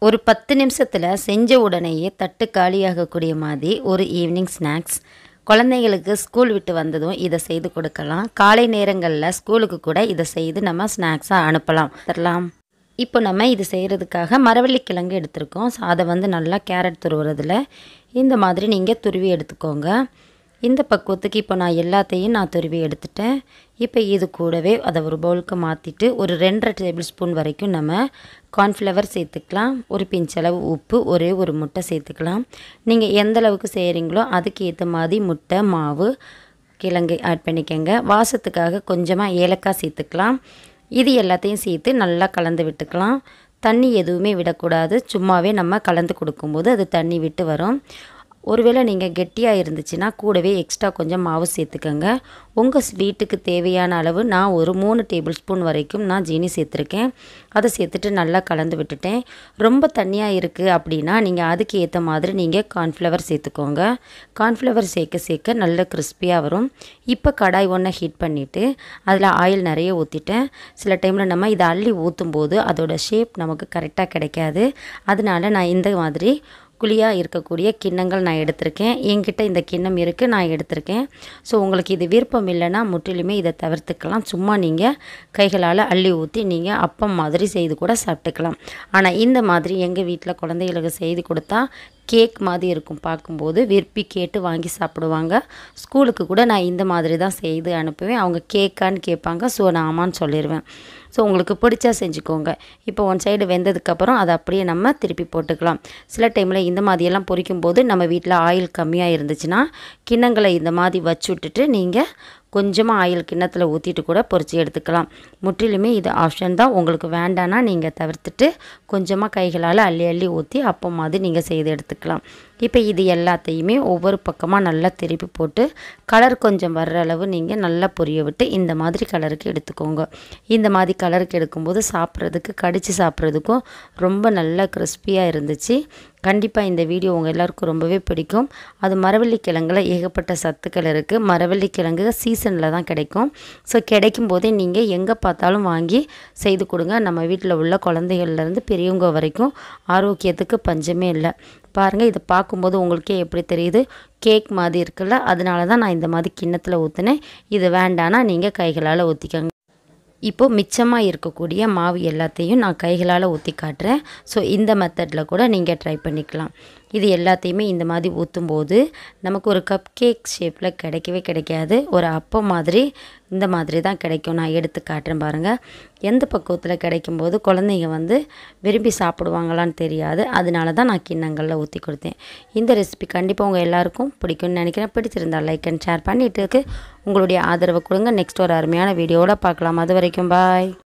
ஒரு 10 நிமிஷத்தில் செஞ்ச உடனேயே தட்டு காலியாகக்கூடிய மாதிரி ஒரு ஈவினிங் ஸ்நாக்ஸ். குழந்தைங்களுக்கு ஸ்கூல் விட்டு வந்ததும் இதை செய்து கொடுக்கலாம். காலை நேரங்களில் ஸ்கூலுக்கு கூட இதை செய்து நம்ம ஸ்நாக்ஸாக அனுப்பலாம் தரலாம். இப்போ நம்ம இது செய்கிறதுக்காக மரவள்ளிக்கிழங்கு எடுத்திருக்கோம். ஸோ அதை நல்லா கேரட் துருவுறதில் இந்த மாதிரி நீங்கள் துருவி எடுத்துக்கோங்க. இந்த பக்குவத்துக்கு இப்போ நான் எல்லாத்தையும் துருவி எடுத்துட்டேன். இப்போ இது கூடவே அதை ஒரு பவுலுக்கு மாற்றிட்டு ஒரு 2.5 டேபிள் ஸ்பூன் வரைக்கும் நம்ம கார்ன்ஃப்ளவர் சேர்த்துக்கலாம். ஒரு பிஞ்சளவு உப்பு, ஒரே ஒரு முட்டை சேர்த்துக்கலாம். நீங்கள் எந்த அளவுக்கு செய்கிறீங்களோ அதுக்கு ஏற்ற மாதிரி முட்டை, மாவு, கிழங்கு ஆட் பண்ணிக்கோங்க. வாசத்துக்காக கொஞ்சமாக ஏலக்காய் சேர்த்துக்கலாம். இது எல்லாத்தையும் சேர்த்து நல்லா கலந்து விட்டுக்கலாம். தண்ணி எதுவுமே விடக்கூடாது. சும்மாவே நம்ம கலந்து கொடுக்கும்போது அது தண்ணி விட்டு வரும். ஒருவேளை நீங்கள் கெட்டியாக இருந்துச்சுன்னா கூடவே எக்ஸ்ட்ரா கொஞ்சம் மாவு சேர்த்துக்கோங்க. உங்கள் ஸ்வீட்டுக்கு தேவையான அளவு நான் ஒரு 3 டேபிள் ஸ்பூன் வரைக்கும் ஜீனி சேர்த்துருக்கேன். அதை சேர்த்துட்டு நல்லா கலந்து விட்டுட்டேன். ரொம்ப தண்ணியாக இருக்குது அப்படின்னா நீங்கள் அதுக்கு ஏற்ற மாதிரி நீங்கள் கார்ன்ஃப்ளவர் சேர்த்துக்கோங்க. கார்ன்ஃப்ளவர் சேர்க்க சேர்க்க நல்ல கிறிஸ்பியாக வரும். இப்போ கடாய் ஒன்றை ஹீட் பண்ணிவிட்டு அதில் ஆயில் நிறைய ஊற்றிட்டேன். சில டைமில் நம்ம இதை அள்ளி ஊற்றும் போது அதோட ஷேப் நமக்கு கரெக்டாக கிடைக்காது. அதனால நான் இந்த மாதிரி குழியாக இருக்கக்கூடிய கிண்ணங்கள் நான் எடுத்திருக்கேன். என்கிட்ட இந்த கிண்ணம் இருக்குது, நான் எடுத்திருக்கேன். ஸோ உங்களுக்கு இது விருப்பம் இல்லைன்னா முற்றிலுமே இதை தவிர்த்துக்கலாம். சும்மா நீங்கள் கைகளால் அள்ளி ஊற்றி நீங்கள் அப்பம் மாதிரி செய்து கூட சாப்பிட்டுக்கலாம். ஆனால் இந்த மாதிரி எங்கள் வீட்டில் குழந்தைகளுக்கு செய்து கொடுத்தா கேக் மாதிரி இருக்கும். பார்க்கும்போது விருப்பி கேட்டு வாங்கி சாப்பிடுவாங்க. ஸ்கூலுக்கு கூட நான் இந்த மாதிரி தான் செய்து அனுப்புவேன். அவங்க கேக்கான்னு கேட்பாங்க. ஸோ நான் ஆமான்னு சொல்லிடுவேன். ஸோ உங்களுக்கு பிடிச்சா செஞ்சுக்கோங்க. இப்போ ஒன் சைடு வெந்ததுக்கப்புறம் அதை அப்படியே நம்ம திருப்பி போட்டுக்கலாம். சில டைமில் இந்த மாதிரியெல்லாம் பொரிக்கும் போது நம்ம வீட்டில் ஆயில் கம்மியாக இருந்துச்சுன்னா கிண்ணங்களை இந்த மாதிரி வச்சு விட்டுட்டு நீங்கள் கொஞ்சமாக ஆயில் கிண்ணத்தில் ஊற்றிட்டு கூட பொரித்து எடுத்துக்கலாம். முற்றிலுமே இது ஆப்ஷன் தான். உங்களுக்கு வேண்டான்னா நீங்கள் தவிர்த்துட்டு கொஞ்சமாக கைகளால் அள்ளி அள்ளி ஊற்றி அப்போ மாதிரி நீங்கள் செய்து எடுத்துக்கலாம். இப்போ இது எல்லாத்தையுமே ஒவ்வொரு பக்கமாக நல்லா திருப்பி போட்டு கலர் கொஞ்சம் வர்ற அளவு நீங்கள் நல்லா பொரிய விட்டு இந்த மாதிரி கலருக்கு எடுத்துக்கோங்க. இந்த மாதிரி கலருக்கு எடுக்கும்போது சாப்பிட்றதுக்கு கடித்து சாப்பிட்றதுக்கும் ரொம்ப நல்லா கிறிஸ்பியாக இருந்துச்சு. கண்டிப்பாக இந்த வீடியோ உங்கள் எல்லாருக்கும் ரொம்பவே பிடிக்கும். அது மரவள்ளிக்கிழங்குல ஏகப்பட்ட சத்துக்கள் இருக்குது. மரவள்ளிக்கிழங்கு சீசனில் தான் கிடைக்கும். ஸோ கிடைக்கும் போதே நீங்கள் எங்கே பார்த்தாலும் வாங்கி செய்து கொடுங்க. நம்ம வீட்டில் உள்ள குழந்தைகள்லேருந்து பெரியவங்க வரைக்கும் ஆரோக்கியத்துக்கு பஞ்சமே இல்லை. பாருங்கள், இதை பார்க்கும்போது உங்களுக்கே எப்படி தெரியுது, கேக் மாதிரி இருக்குல்ல. அதனால தான் நான் இந்த மாதிரி கிண்ணத்தில் ஊற்றினேன். இது வேண்டான்னா நீங்கள் கைகளால் ஊற்றிக்கோங்க. இப்போது மிச்சமாக இருக்கக்கூடிய மாவு எல்லாத்தையும் நான் கைகளால் ஊற்றி காட்டுறேன். ஸோ இந்த மெத்தடில் கூட நீங்கள் ட்ரை பண்ணிக்கலாம். இது எல்லாத்தையுமே இந்த மாதிரி ஊற்றும்போது நமக்கு ஒரு கப் கேக் ஷேப்பில் கிடைக்கவே கிடைக்காது. ஒரு அப்பம் மாதிரி இந்த மாதிரி தான் கிடைக்கும். நான் எடுத்து காட்டுறேன் பாருங்கள். எந்த பக்குவத்தில் கிடைக்கும்போது குழந்தைங்க விரும்பி சாப்பிடுவாங்களான்னு தெரியாது. அதனால தான் நான் கிண்ணங்களில் ஊற்றி கொடுத்தேன். இந்த ரெசிபி கண்டிப்பாக உங்கள் எல்லாருக்கும் பிடிக்கும்னு நினைக்கிறேன். பிடிச்சிருந்தால் லைக் அண்ட் ஷேர் பண்ணிவிட்டு உங்களுடைய ஆதரவை கொடுங்க. நெக்ஸ்ட் ஒரு அருமையான வீடியோவில் பார்க்கலாம். அது வரைக்கும் பாய்.